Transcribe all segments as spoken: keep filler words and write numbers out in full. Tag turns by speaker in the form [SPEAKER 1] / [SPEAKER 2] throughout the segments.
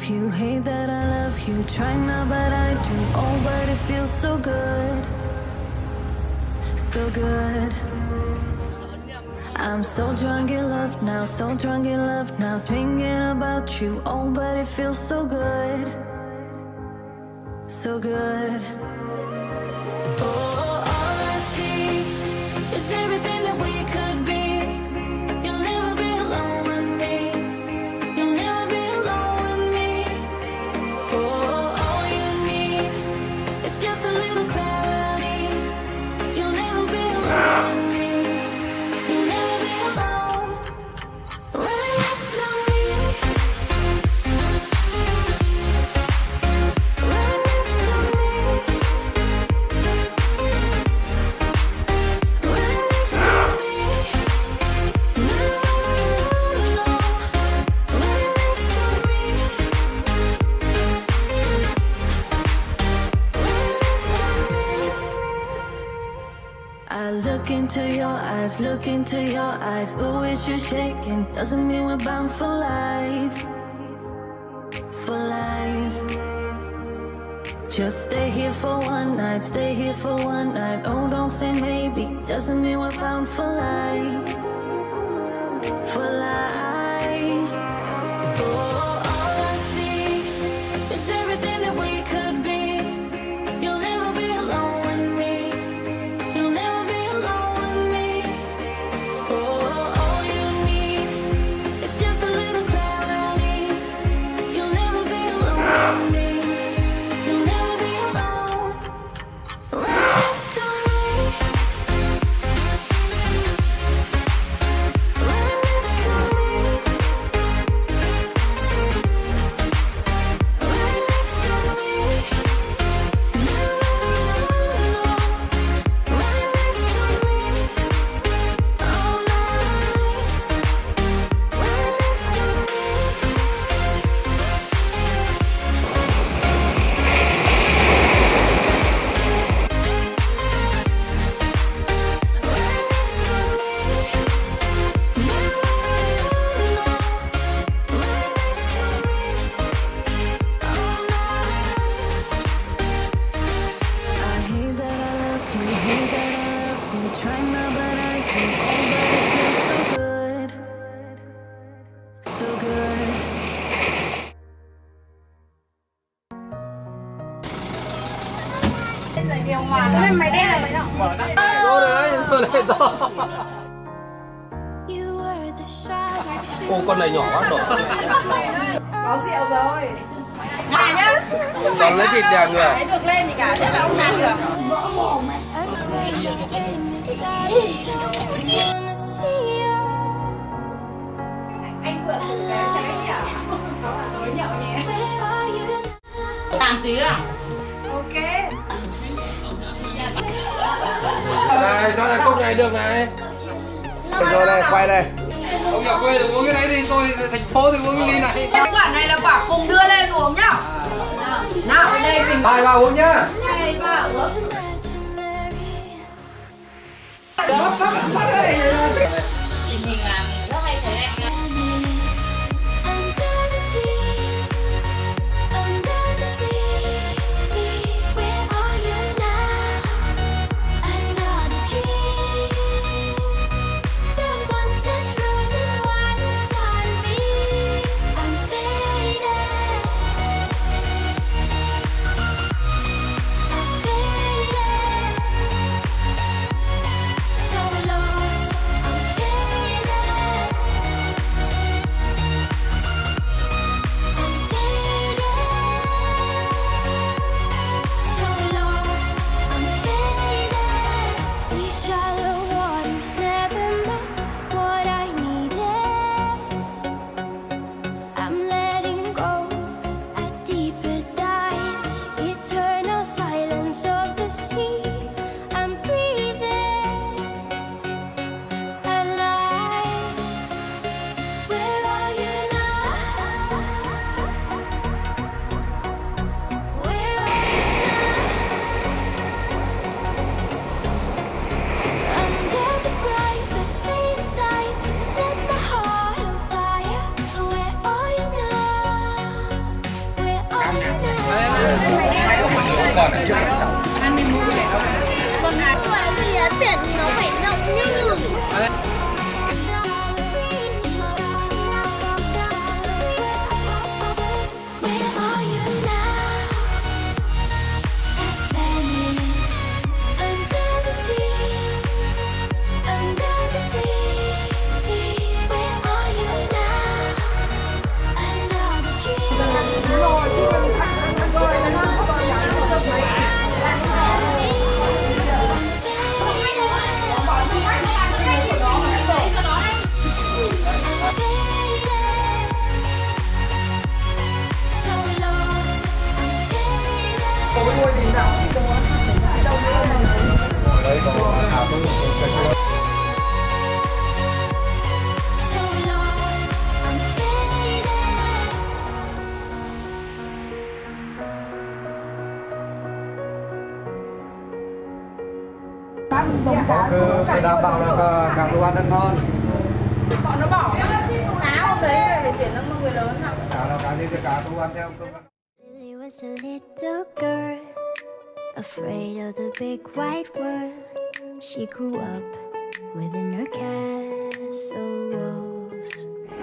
[SPEAKER 1] you, hate that I love you. Try not, but I do. Oh, but it feels so good, so good. I'm so drunk in love now, so drunk in love now. Thinking about you, oh, but it feels so good, so good. Oh, all I see is everything that we could be. You'll never be alone with me. You'll never be alone with me. Oh, all you need is just a little clarity. You'll never be alone with me. You'll never be alone. Right next to me. Right next to me. Right next to me. No, no, no. Right next to me. I look into your eyes, look into your eyes. Ooh, it's you shaking. Doesn't mean we're bound for life, for life. Just stay here for one night, stay here for one night. Oh, don't say maybe. Doesn't mean we're bound for life, for life. Oh, all I see is everything that we could be. You'll never be alone with me. You'll never be alone with me. Oh, all you need is just a little clarity. You'll never be alone with me. You'll never be alone. Right next to me. Right next to me. Right next to me. No, no, no. Right next to me. All night. Right next to me. Try now, but I can't. Oh, but it feels so good, so good.
[SPEAKER 2] Mày đen là mày đâu?
[SPEAKER 3] Tôi đấy, tôi này to. Ô, con này nhỏ quá rồi.
[SPEAKER 2] Có rượu rồi.
[SPEAKER 4] Này nhá.
[SPEAKER 3] Còn lấy thịt nhà người.
[SPEAKER 4] Lấy được lên thì cả nhất là ông làm được. Anh vừa phụ cái trái nhỉ?
[SPEAKER 2] Tối nhậu nhé.
[SPEAKER 4] Làm tí à?
[SPEAKER 2] Ok.
[SPEAKER 3] Này, cho này cốc này được này. Rồi đây, quay đây.
[SPEAKER 5] Ông nhà quê thì uống cái đấy đi, tôi thành phố thì uống cái ly này.
[SPEAKER 4] Cái quả này là quả cùng đưa lên uống nhá. Nào, đây mình
[SPEAKER 3] Hai vào uống nhá.
[SPEAKER 4] hai ba uống.
[SPEAKER 2] Đó, phát phát đây.
[SPEAKER 4] Tình hình là mình rất hay thấy anh
[SPEAKER 1] So lost, I'm
[SPEAKER 5] còn.
[SPEAKER 4] Ăn đi mua cái đó. Con này
[SPEAKER 6] Bởi vì biển nó phải rộng như ngừng.
[SPEAKER 3] Đấy có áo tôi cái chỗ
[SPEAKER 5] Cứ phải đảm bảo là cả đồ ăn ăn ngon.
[SPEAKER 4] bọn nó bỏ cá hôm đấy để chuyển sang người lớn nào.
[SPEAKER 5] Cả là cá gì thì cả đồ ăn theo tôi.
[SPEAKER 1] Lily was a little girl, afraid of the big white world. She grew up within her castle walls.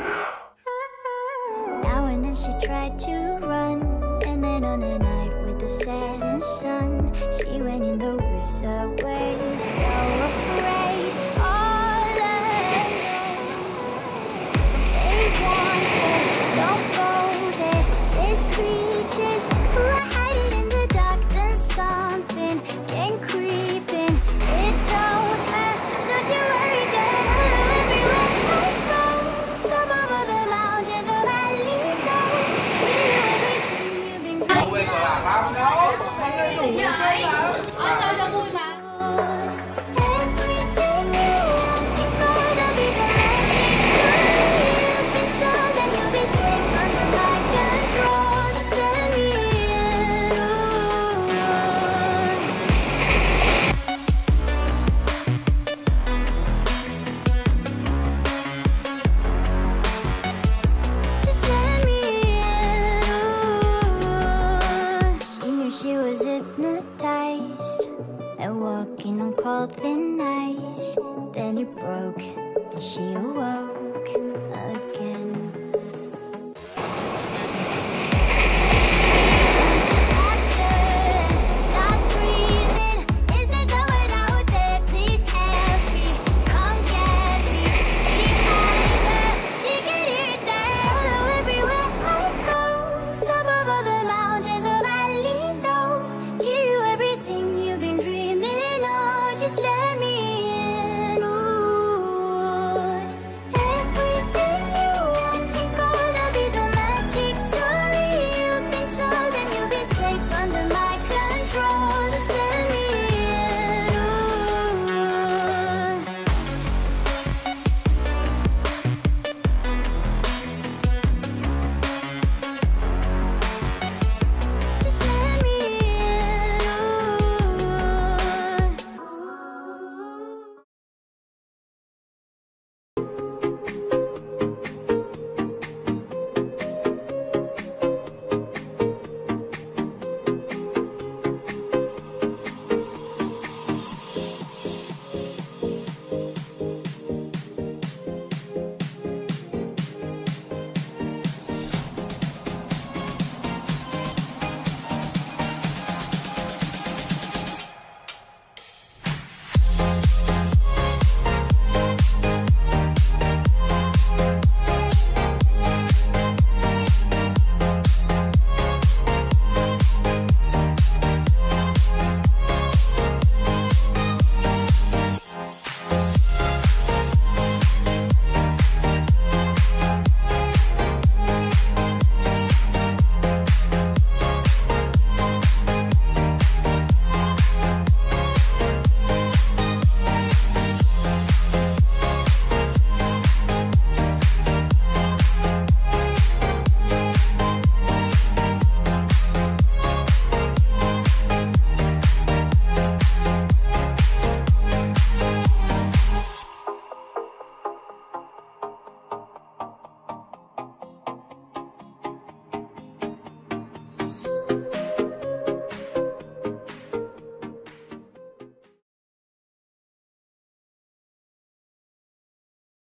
[SPEAKER 1] Now and then she tried to run, and then on a night with the setting sun, she went in the woods away, so afraid, all alone. They warned her, don't go there, there's creatures who are hiding in the dark. Then something came creeping, it told her, don't you worry, just follow everywhere I go. Top of the mountains of valley go, give you everything you've been dreaming
[SPEAKER 5] Quê của làng lắm.
[SPEAKER 4] Ờ, chơi cho vui mà.
[SPEAKER 1] Everything you want to go, there'll be the magic story you've been told, and you'll be safe under my control. Just let me in, ooh. Just let me in, ooh. She knew she was hypnotized and walking on cold thin ice. Then it broke and she awoke again.